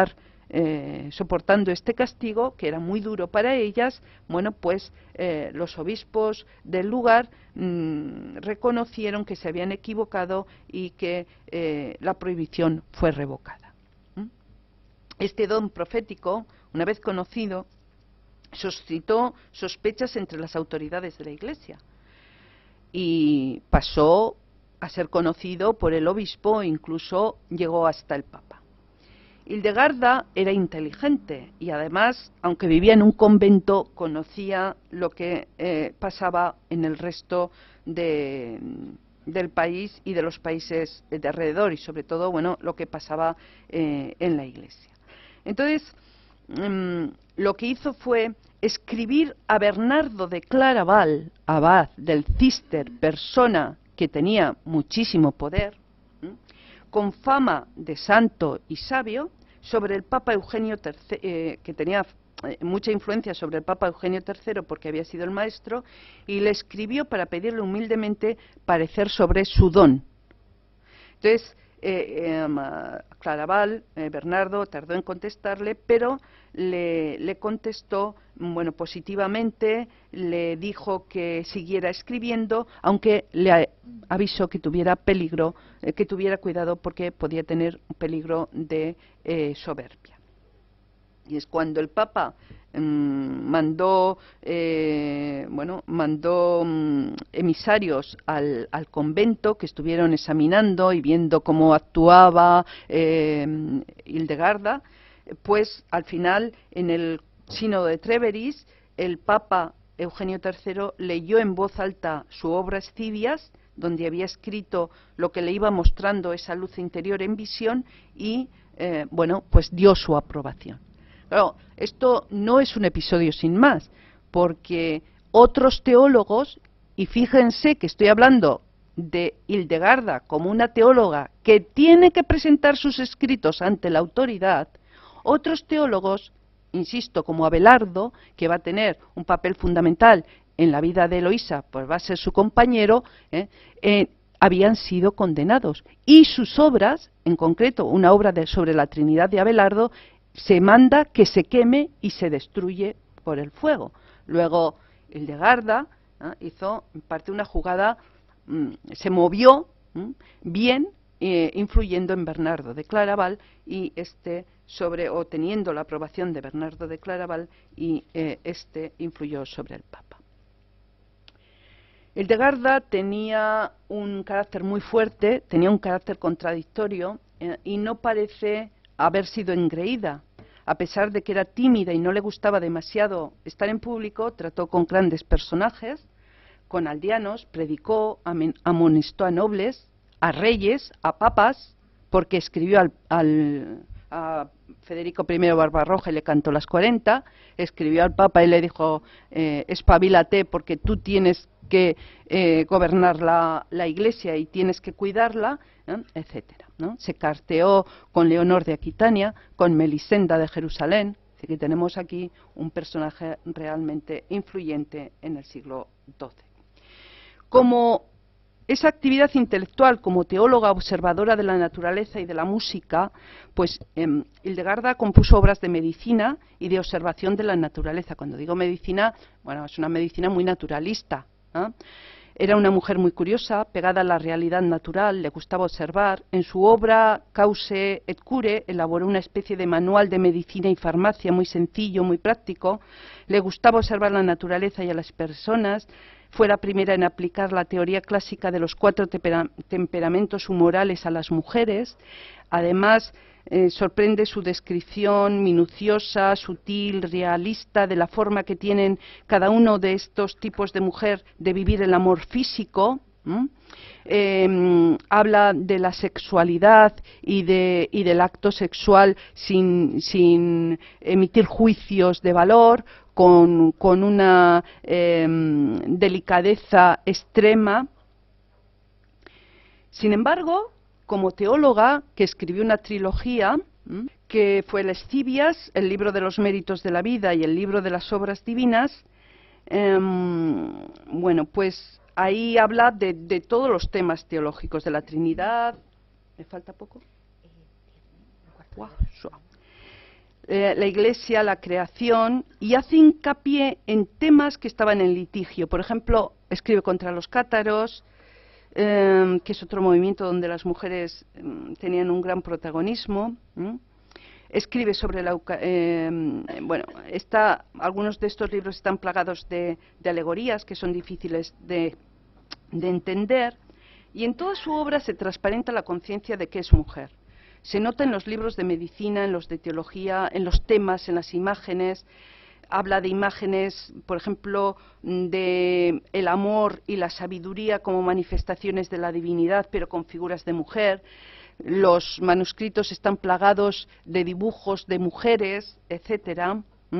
soportando este castigo, que era muy duro para ellas, bueno, pues los obispos del lugar reconocieron que se habían equivocado y que la prohibición fue revocada. Este don profético, una vez conocido, suscitó sospechas entre las autoridades de la Iglesia y pasó a ser conocido por el obispo e incluso llegó hasta el Papa. Hildegarda era inteligente y además, aunque vivía en un convento, conocía lo que pasaba en el resto del país y de los países de alrededor y sobre todo, bueno, lo que pasaba en la Iglesia. Entonces, lo que hizo fue escribir a Bernardo de Claraval, abad del Císter, persona que tenía muchísimo poder, con fama de santo y sabio, sobre el Papa Eugenio III, que tenía mucha influencia sobre el Papa Eugenio III porque había sido el maestro, y le escribió para pedirle humildemente parecer sobre su don. Entonces, Claraval, Bernardo, tardó en contestarle, pero le contestó, bueno, positivamente, le dijo que siguiera escribiendo, aunque le avisó que tuviera peligro, que tuviera cuidado porque podía tener un peligro de soberbia. Y es cuando el Papa mandó emisarios al convento que estuvieron examinando y viendo cómo actuaba Hildegarda, pues al final en el sínodo de Treveris el Papa Eugenio III leyó en voz alta su obra Escivias, donde había escrito lo que le iba mostrando esa luz interior en visión y pues dio su aprobación. Claro, esto no es un episodio sin más, porque otros teólogos, y fíjense que estoy hablando de Hildegarda como una teóloga que tiene que presentar sus escritos ante la autoridad, otros teólogos, insisto, como Abelardo, que va a tener un papel fundamental en la vida de Eloísa, pues va a ser su compañero, habían sido condenados. Y sus obras, en concreto una obra sobre la Trinidad de Abelardo, se manda que se queme y se destruye por el fuego. Luego Hildegarda hizo en parte una jugada, se movió bien, influyendo en Bernardo de Claraval y teniendo la aprobación de Bernardo de Claraval y influyó sobre el Papa. Hildegarda tenía un carácter muy fuerte, tenía un carácter contradictorio y no parece haber sido engreída. A pesar de que era tímida y no le gustaba demasiado estar en público, trató con grandes personajes, con aldeanos, predicó, amonestó a nobles, a reyes, a papas, porque escribió a Federico I Barbarroja y le cantó las 40, escribió al Papa y le dijo, espabilate porque tú tienes que gobernar la Iglesia y tienes que cuidarla, etcétera, ¿no? Se carteó con Leonor de Aquitania, con Melisenda de Jerusalén, así que tenemos aquí un personaje realmente influyente en el siglo XII. Como esa actividad intelectual como teóloga observadora de la naturaleza y de la música, pues Hildegarda compuso obras de medicina y de observación de la naturaleza. Cuando digo medicina, bueno, es una medicina muy naturalista, ¿eh? Era una mujer muy curiosa, pegada a la realidad natural, le gustaba observar. En su obra Cause et Cure elaboró una especie de manual de medicina y farmacia muy sencillo, muy práctico. Le gustaba observar la naturaleza y a las personas. Fue la primera en aplicar la teoría clásica de los 4 temperamentos humorales a las mujeres. Además, sorprende su descripción minuciosa, sutil, realista de la forma que tienen cada uno de estos tipos de mujer de vivir el amor físico. Habla de la sexualidad y del acto sexual sin emitir juicios de valor, con una delicadeza extrema. Sin embargo, como teóloga, que escribió una trilogía, que fue las Escivias, el libro de los méritos de la vida y el libro de las obras divinas, pues ahí habla de todos los temas teológicos, de la Trinidad. ¿Me falta poco? la Iglesia, la creación, y hace hincapié en temas que estaban en litigio. Por ejemplo, escribe contra los cátaros, que es otro movimiento donde las mujeres tenían un gran protagonismo. Escribe sobre la algunos de estos libros están plagados de alegorías que son difíciles de entender, y en toda su obra se transparenta la conciencia de que es mujer. Se nota en los libros de medicina, en los de teología, en los temas, en las imágenes. Habla de imágenes, por ejemplo, de el amor y la sabiduría como manifestaciones de la divinidad, pero con figuras de mujer. Los manuscritos están plagados de dibujos de mujeres, etcétera.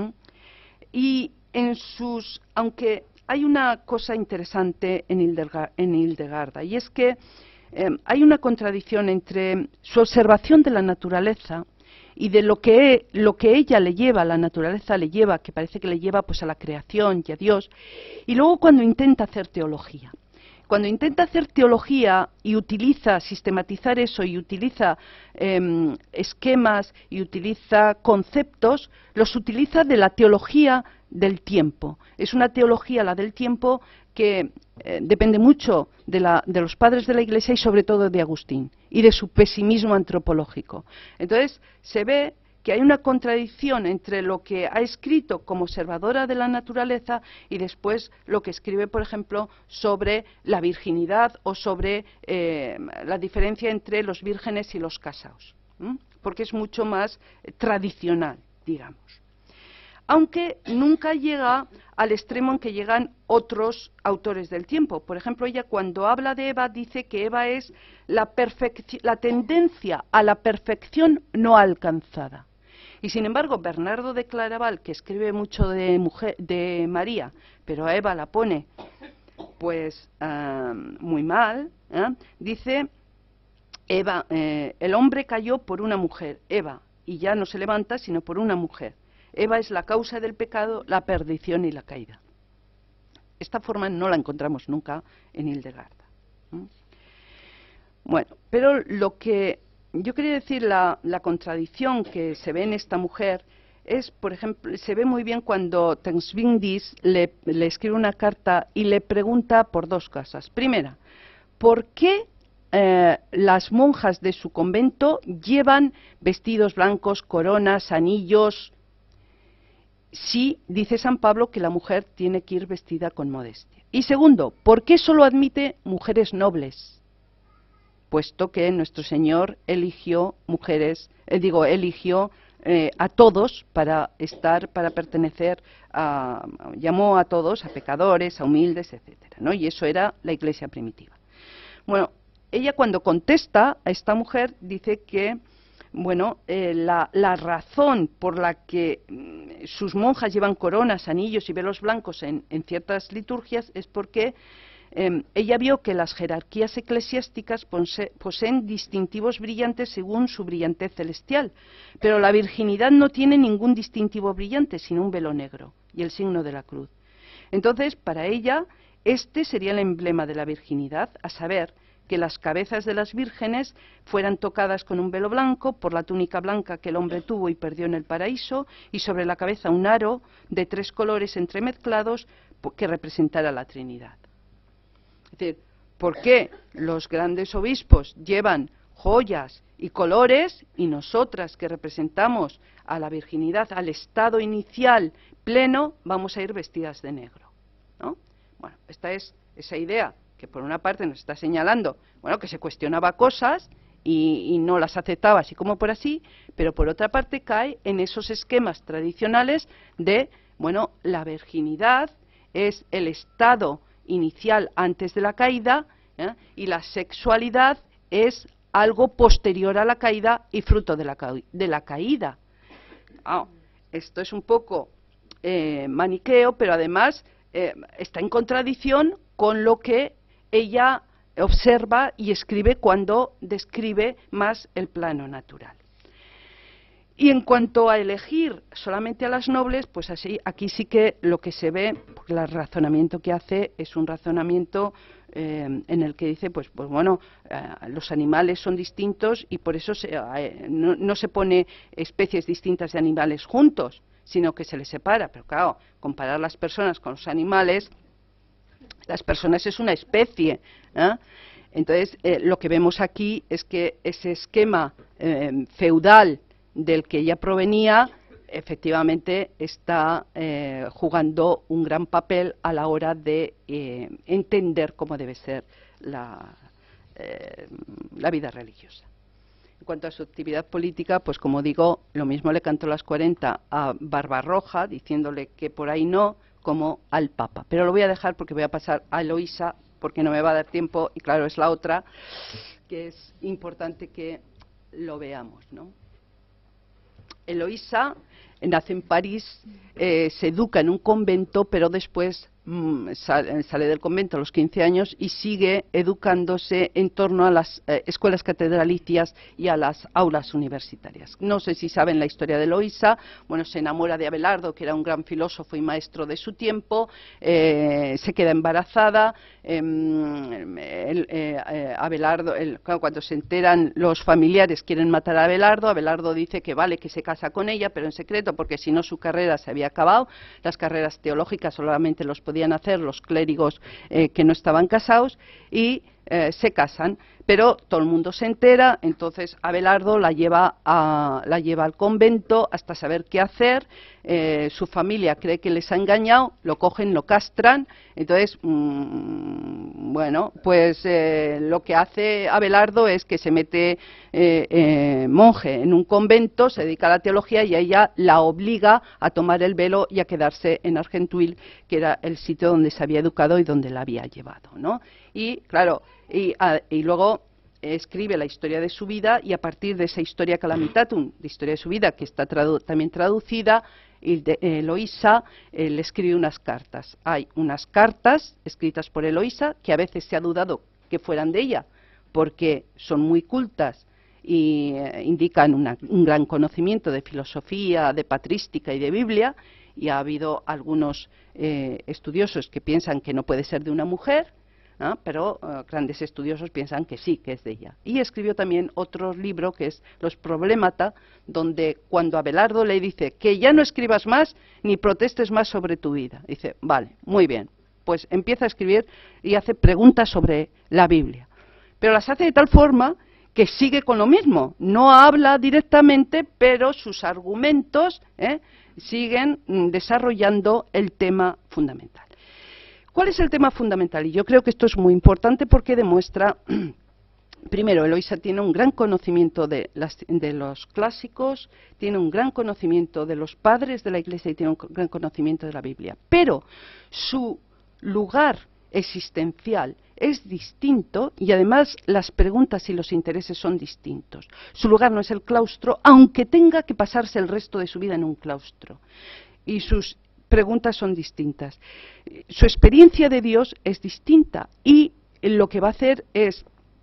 Y aunque hay una cosa interesante en Hildegarda, y es que hay una contradicción entre su observación de la naturaleza y de lo que ella le lleva, la naturaleza le lleva, que parece que le lleva pues a la creación y a Dios, y luego cuando intenta hacer teología. Cuando intenta hacer teología y utiliza, sistematizar eso, y utiliza esquemas y utiliza conceptos, los utiliza de la teología del tiempo. Es una teología, la del tiempo, que depende mucho de los padres de la Iglesia y sobre todo de Agustín y de su pesimismo antropológico. Entonces se ve que hay una contradicción entre lo que ha escrito como observadora de la naturaleza y después lo que escribe, por ejemplo, sobre la virginidad o sobre la diferencia entre los vírgenes y los casados, porque es mucho más tradicional, digamos. Aunque nunca llega al extremo en que llegan otros autores del tiempo. Por ejemplo, ella cuando habla de Eva dice que Eva es la tendencia a la perfección no alcanzada. Y sin embargo, Bernardo de Claraval, que escribe mucho de María, pero a Eva la pone pues muy mal, dice, Eva, el hombre cayó por una mujer, Eva, y ya no se levanta sino por una mujer. Eva es la causa del pecado, la perdición y la caída. Esta forma no la encontramos nunca en Hildegarda. Bueno, pero lo que yo quería decir, la contradicción que se ve en esta mujer es, por ejemplo, se ve muy bien cuando Tensvingdis le escribe una carta y le pregunta por dos cosas. Primera, ¿por qué las monjas de su convento llevan vestidos blancos, coronas, anillos? Sí, dice San Pablo que la mujer tiene que ir vestida con modestia. Y segundo, ¿por qué solo admite mujeres nobles? Puesto que nuestro Señor eligió a todos para pertenecer llamó a todos, a pecadores, a humildes, etcétera, ¿no? Y eso era la Iglesia primitiva. Bueno, ella cuando contesta a esta mujer dice que la razón por la que sus monjas llevan coronas, anillos y velos blancos en ciertas liturgias es porque ella vio que las jerarquías eclesiásticas poseen distintivos brillantes según su brillantez celestial, pero la virginidad no tiene ningún distintivo brillante, sino un velo negro y el signo de la cruz. Entonces, para ella, este sería el emblema de la virginidad, a saber, que las cabezas de las vírgenes fueran tocadas con un velo blanco por la túnica blanca que el hombre tuvo y perdió en el paraíso, y sobre la cabeza un aro de 3 colores entremezclados que representara la Trinidad. Es decir, ¿por qué los grandes obispos llevan joyas y colores y nosotras que representamos a la virginidad, al estado inicial pleno, vamos a ir vestidas de negro, ¿no? Bueno, esta es esa idea que por una parte nos está señalando, que se cuestionaba cosas y no las aceptaba así como por así, pero por otra parte cae en esos esquemas tradicionales de, la virginidad es el estado inicial antes de la caída, y la sexualidad es algo posterior a la caída y fruto de la caída. Esto es un poco maniqueo, pero además está en contradicción con lo que ella observa y escribe cuando describe más el plano natural. Y en cuanto a elegir solamente a las nobles, pues aquí sí que lo que se ve, porque el razonamiento que hace es un razonamiento en el que dice, pues bueno, los animales son distintos y por eso no se pone especies distintas de animales juntos, sino que se les separa. Pero claro, comparar las personas con los animales, las personas es una especie, ¿eh? Entonces, lo que vemos aquí es que ese esquema feudal del que ella provenía, efectivamente está jugando un gran papel a la hora de entender cómo debe ser la vida religiosa. En cuanto a su actividad política, pues como digo, lo mismo le cantó las 40 a Barbarroja, diciéndole que por ahí no, como al Papa. Pero lo voy a dejar porque voy a pasar a Eloísa, porque no me va a dar tiempo, y claro, es la otra, que es importante que lo veamos, ¿no? Eloísa nace en París, se educa en un convento, pero después sale del convento a los 15 años y sigue educándose en torno a las escuelas catedralicias y a las aulas universitarias. No sé si saben la historia de Eloísa. Bueno, se enamora de Abelardo, que era un gran filósofo y maestro de su tiempo, se queda embarazada. Abelardo, cuando se enteran los familiares, quieren matar a Abelardo. Abelardo dice que vale, que se casa con ella, pero en secreto, porque si no su carrera se había acabado. Las carreras teológicas solamente los podían hacer los clérigos que no estaban casados, y se casan, pero todo el mundo se entera. Entonces Abelardo la lleva al convento hasta saber qué hacer. Su familia cree que les ha engañado, lo cogen, lo castran. Entonces, bueno, pues lo que hace Abelardo es que se mete monje en un convento, se dedica a la teología, y a ella la obliga a tomar el velo y a quedarse en Argenteuil, que era el sitio donde se había educado y donde la había llevado, ¿no? Y claro, y luego escribe la historia de su vida, y a partir de esa historia calamitatum, de historia de su vida, que está también traducida, Eloísa le escribe unas cartas. Hay unas cartas escritas por Eloísa que a veces se ha dudado que fueran de ella, porque son muy cultas y indican un gran conocimiento de filosofía, de patrística y de Biblia, y ha habido algunos estudiosos que piensan que no puede ser de una mujer, ¿no? Pero grandes estudiosos piensan que sí, que es de ella. Y escribió también otro libro que es Los Problemata, donde cuando Abelardo le dice que ya no escribas más ni protestes más sobre tu vida, dice, vale, muy bien, pues empieza a escribir y hace preguntas sobre la Biblia. Pero las hace de tal forma que sigue con lo mismo, no habla directamente, pero sus argumentos siguen desarrollando el tema fundamental. ¿Cuál es el tema fundamental? Y yo creo que esto es muy importante porque demuestra, primero, Eloísa tiene un gran conocimiento de los clásicos, tiene un gran conocimiento de los padres de la Iglesia y tiene un gran conocimiento de la Biblia. Pero su lugar existencial es distinto, y además las preguntas y los intereses son distintos. Su lugar no es el claustro, aunque tenga que pasarse el resto de su vida en un claustro. Y sus preguntas son distintas. Su experiencia de Dios es distinta, y lo que va a hacer es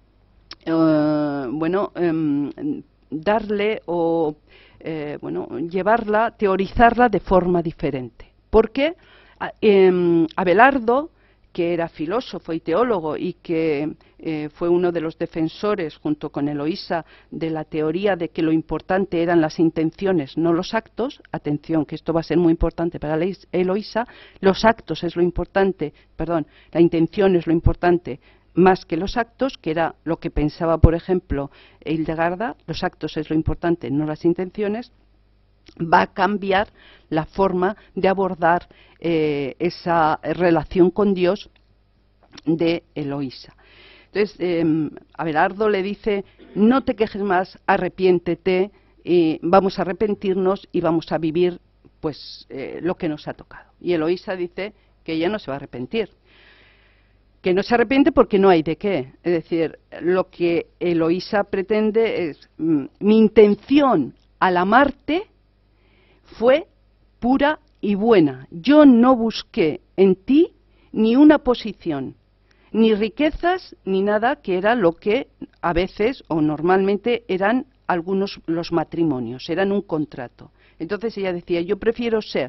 darle o llevarla, teorizarla de forma diferente. Porque Abelardo, que era filósofo y teólogo y que fue uno de los defensores, junto con Eloísa, de la teoría de que lo importante eran las intenciones, no los actos. Atención, que esto va a ser muy importante para Eloísa. Los actos es lo importante, perdón, la intención es lo importante más que los actos, que era lo que pensaba, por ejemplo, Hildegarda. Los actos es lo importante, no las intenciones. Va a cambiar la forma de abordar esa relación con Dios de Eloísa. Entonces, Abelardo le dice, no te quejes más, arrepiéntete, vamos a arrepentirnos y vamos a vivir pues lo que nos ha tocado. Y Eloísa dice que ella no se va a arrepentir, que no se arrepiente porque no hay de qué. Es decir, lo que Eloísa pretende es, mi intención al amarte fue pura y buena. Yo no busqué en ti ni una posición, ni riquezas, ni nada, que era lo que a veces o normalmente eran los matrimonios, eran un contrato. Entonces ella decía, yo prefiero ser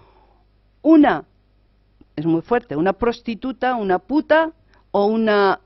es muy fuerte, una prostituta, una puta o una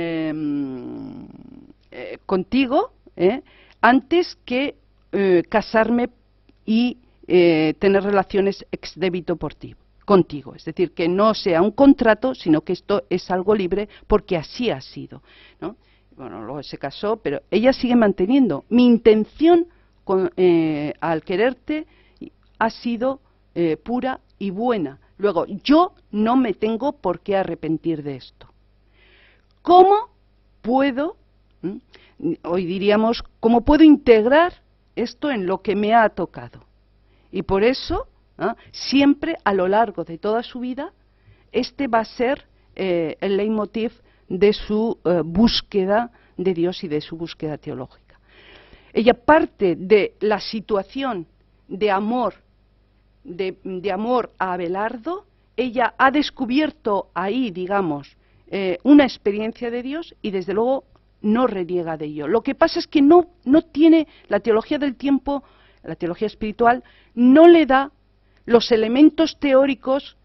contigo, antes que casarme y tener relaciones ex debito por ti, contigo. Es decir, que no sea un contrato, sino que esto es algo libre, porque así ha sido, ¿no? Bueno, luego se casó, pero ella sigue manteniendo. Mi intención al quererte ha sido pura y buena. Luego, yo no me tengo por qué arrepentir de esto. ¿Cómo puedo, hoy diríamos, cómo puedo integrar esto en lo que me ha tocado? Y por eso, siempre a lo largo de toda su vida, este va a ser el leitmotiv de su búsqueda de Dios y de su búsqueda teológica. Ella parte de la situación de amor, de amor a Abelardo. Ella ha descubierto ahí, digamos, una experiencia de Dios y desde luego no reniega de ello. Lo que pasa es que no tiene la teología del tiempo, la teología espiritual, no le da los elementos teóricos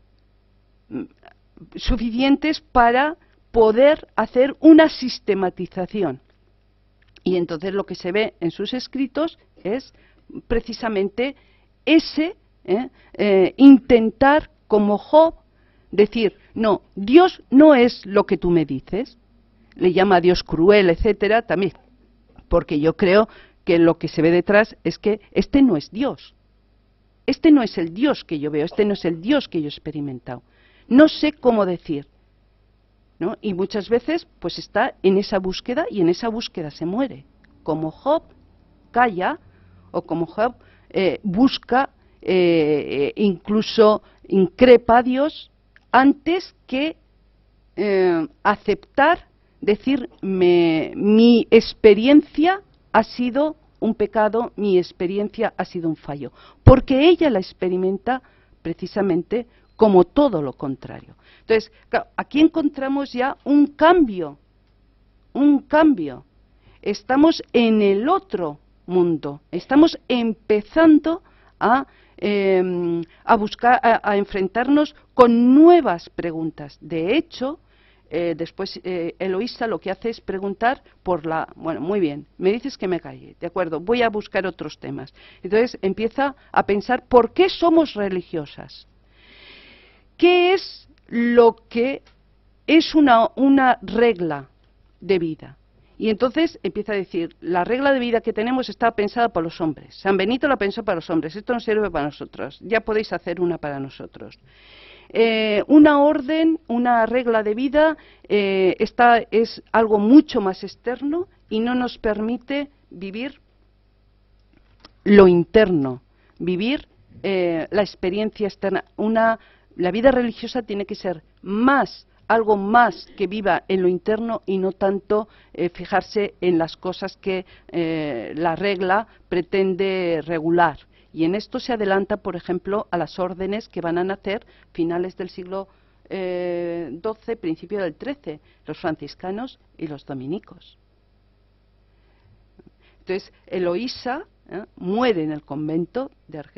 suficientes para poder hacer una sistematización. Y entonces lo que se ve en sus escritos es precisamente ese intentar, como Job, decir, no, Dios no es lo que tú me dices, le llama a Dios cruel, etcétera, también, porque yo creo que lo que se ve detrás es que este no es Dios, este no es el Dios que yo veo, este no es el Dios que yo he experimentado, no sé cómo decir, ¿no? Y muchas veces pues está en esa búsqueda y en esa búsqueda se muere, como Job calla o como Job busca, incluso increpa a Dios antes que aceptar, decir, mi experiencia ha sido un pecado, mi experiencia ha sido un fallo, porque ella la experimenta precisamente como todo lo contrario. Entonces, claro, aquí encontramos ya un cambio. Estamos en el otro mundo, estamos empezando a buscar, a enfrentarnos con nuevas preguntas. De hecho, después Eloísa lo que hace es preguntar por bueno, muy bien, me dices que me calle, de acuerdo, voy a buscar otros temas. Entonces empieza a pensar, ¿por qué somos religiosas? ¿Qué es lo que es una regla de vida? Y entonces empieza a decir, la regla de vida que tenemos está pensada por los hombres. San Benito la pensó para los hombres, esto no sirve para nosotros, ya podéis hacer una para nosotros. Una orden, una regla de vida, es algo mucho más externo y no nos permite vivir lo interno, vivir la experiencia externa. La vida religiosa tiene que ser algo más que viva en lo interno y no tanto fijarse en las cosas que la regla pretende regular. Y en esto se adelanta, por ejemplo, a las órdenes que van a nacer finales del siglo XII, principio del XIII, los franciscanos y los dominicos. Entonces, Eloísa muere en el convento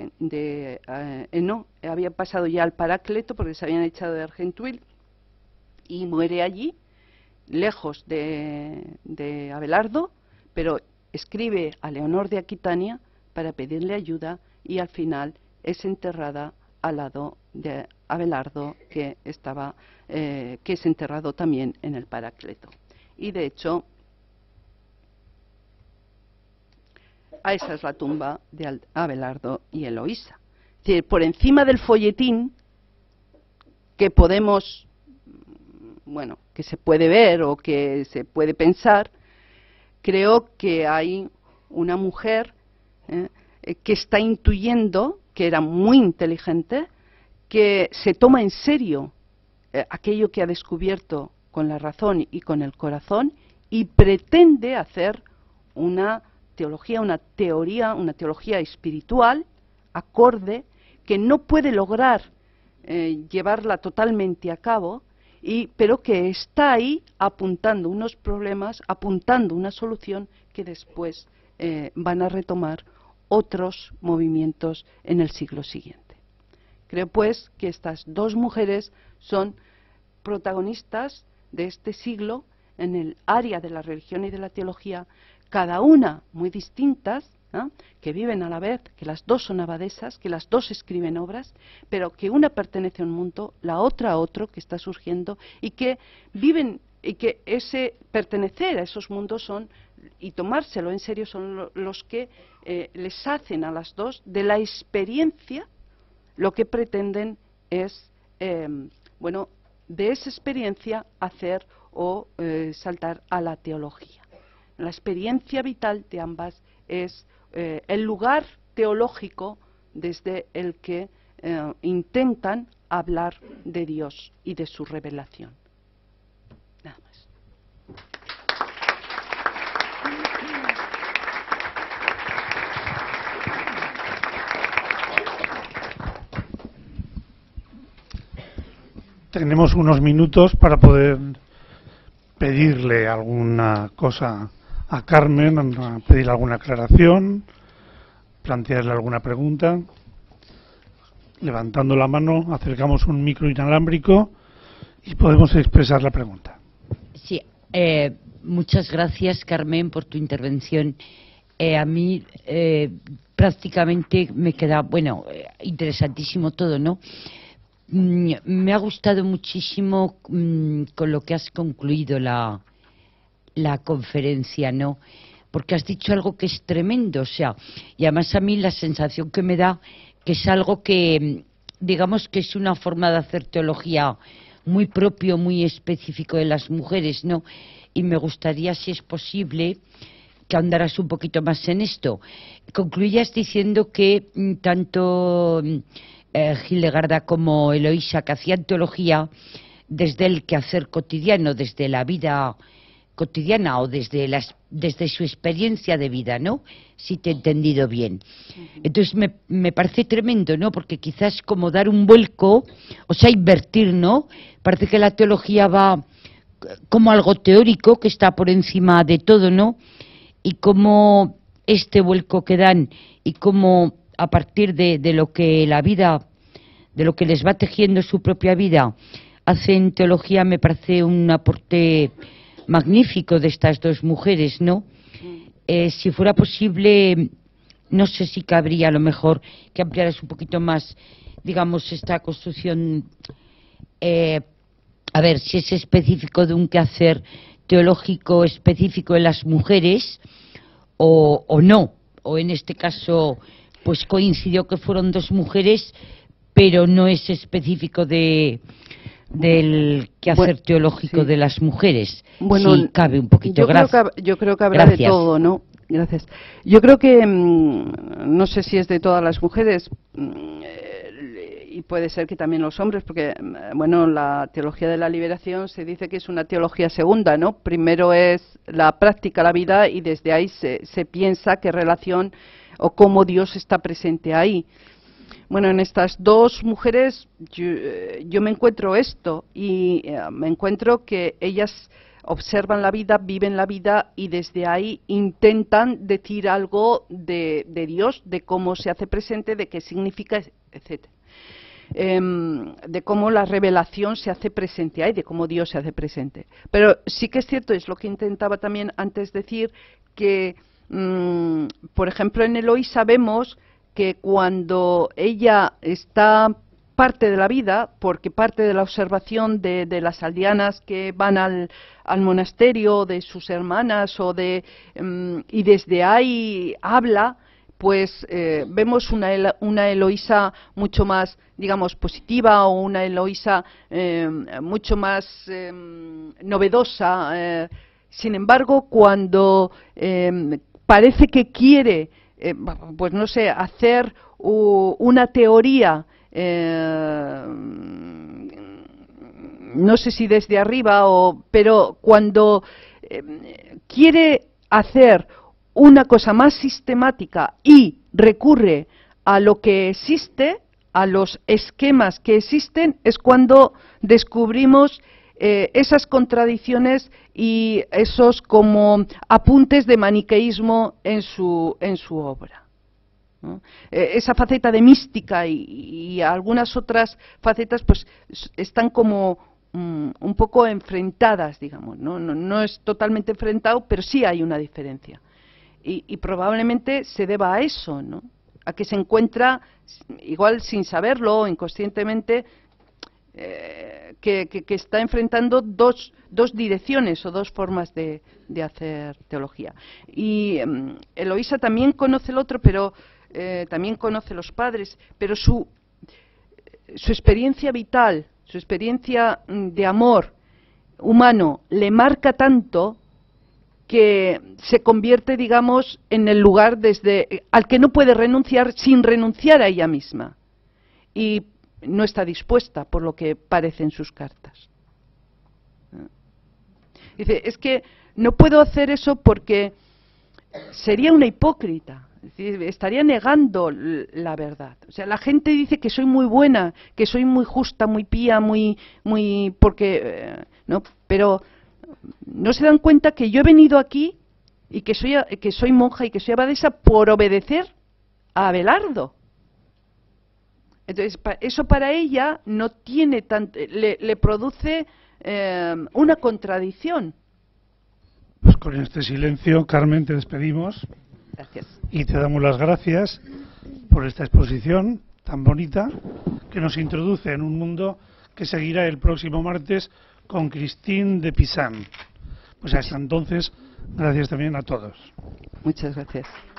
no, había pasado ya al Paráclito porque se habían echado de Argentuil, y muere allí, lejos de Abelardo, pero escribe a Leonor de Aquitania para pedirle ayuda y al final es enterrada al lado de Abelardo, que es enterrado también en el Paráclito. Y de hecho, esa es la tumba de Abelardo y Eloísa. Es decir, por encima del folletín que podemos, bueno, que se puede ver o que se puede pensar, creo que hay una mujer que está intuyendo, que era muy inteligente, que se toma en serio aquello que ha descubierto con la razón y con el corazón y pretende hacer una teología, una teología espiritual acorde, que no puede lograr llevarla totalmente a cabo, pero que está ahí apuntando unos problemas, apuntando una solución que después van a retomar otros movimientos en el siglo siguiente. Creo pues que estas dos mujeres son protagonistas de este siglo en el área de la religión y de la teología, cada una muy distintas, ¿no?, que viven a la vez, que las dos son abadesas, que las dos escriben obras, pero que una pertenece a un mundo, la otra a otro que está surgiendo, y que viven, y que ese pertenecer a esos mundos son, y tomárselo en serio, son los que les hacen a las dos de la experiencia lo que pretenden es, bueno, de esa experiencia hacer o saltar a la teología. La experiencia vital de ambas es el lugar teológico desde el que intentan hablar de Dios y de su revelación. Nada más. Tenemos unos minutos para poder pedirle alguna cosa a Carmen, a pedir alguna aclaración, plantearle alguna pregunta. Levantando la mano, acercamos un micro inalámbrico y podemos expresar la pregunta. Sí, muchas gracias, Carmen, por tu intervención. A mí prácticamente me queda, bueno, interesantísimo todo, ¿no? Me ha gustado muchísimo con lo que has concluido la conferencia, ¿no? Porque has dicho algo que es tremendo, o sea, y además a mí la sensación que me da que es algo que, digamos que es una forma de hacer teología muy propio, muy específico de las mujeres, ¿no? Y me gustaría, si es posible, que ahondaras un poquito más en esto. Concluyas diciendo que tanto Hildegarda como Eloísa, que hacían teología desde el quehacer cotidiano, desde la vida cotidiana o desde su experiencia de vida, ¿no? Si te he entendido bien. Entonces me parece tremendo, ¿no? Porque quizás como dar un vuelco, o sea, invertir, ¿no? Parece que la teología va como algo teórico que está por encima de todo, ¿no? Y como este vuelco que dan y como a partir de lo que la vida, de lo que les va tejiendo su propia vida, hacen teología, me parece un aporte magnífico de estas dos mujeres, ¿no? Si fuera posible, no sé si cabría a lo mejor que ampliaras un poquito más, digamos, esta construcción, a ver si es específico de un quehacer teológico específico en las mujeres o no, o en este caso pues coincidió que fueron dos mujeres, pero no es específico del quehacer teológico de las mujeres. Bueno, si cabe un poquito. Yo creo que habrá de todo, ¿no? Gracias. Yo creo que, no sé si es de todas las mujeres, y puede ser que también los hombres, porque, bueno, la teología de la liberación se dice que es una teología segunda, ¿no? Primero es la práctica, la vida, y desde ahí se piensa qué relación o cómo Dios está presente ahí. Bueno, en estas dos mujeres yo me encuentro esto, y me encuentro que ellas observan la vida, viven la vida, y desde ahí intentan decir algo de Dios, de cómo se hace presente, de qué significa, etc. De cómo la revelación se hace presente ahí, de cómo Dios se hace presente. Pero sí que es cierto, es lo que intentaba también antes decir, que por ejemplo en Eloísa vemos que cuando ella está parte de la vida, porque parte de la observación de las aldeanas que van al monasterio, de sus hermanas, y desde ahí habla, pues vemos una Eloísa mucho más, digamos, positiva, o una Eloísa mucho más novedosa. Sin embargo, cuando parece que quiere, pues no sé, hacer una teoría, no sé si desde arriba, pero cuando quiere hacer una cosa más sistemática y recurre a lo que existe, a los esquemas que existen, es cuando descubrimos esas contradicciones y esos como apuntes de maniqueísmo en su obra, ¿no? Esa faceta de mística y algunas otras facetas pues están como un poco enfrentadas, digamos, no es totalmente enfrentado, pero sí hay una diferencia. Y probablemente se deba a eso, ¿no? A que se encuentra, igual sin saberlo, inconscientemente, que está enfrentando dos direcciones o dos formas de hacer teología. Y Eloísa también conoce el otro, pero también conoce los padres, pero su experiencia vital, su experiencia de amor humano le marca tanto que se convierte, digamos, en el lugar al que no puede renunciar sin renunciar a ella misma. Y no está dispuesta, por lo que parece en sus cartas. Dice, es que no puedo hacer eso porque sería una hipócrita, es decir, estaría negando la verdad. O sea, la gente dice que soy muy buena, que soy muy justa, muy pía, porque no, pero no se dan cuenta que yo he venido aquí y que soy monja y que soy abadesa por obedecer a Abelardo. Entonces, eso para ella no tiene le produce una contradicción. Pues con este silencio, Carmen, te despedimos. Gracias. Y te damos las gracias por esta exposición tan bonita que nos introduce en un mundo que seguirá el próximo martes con Christine de Pizan. Pues hasta entonces, gracias también a todos. Muchas gracias.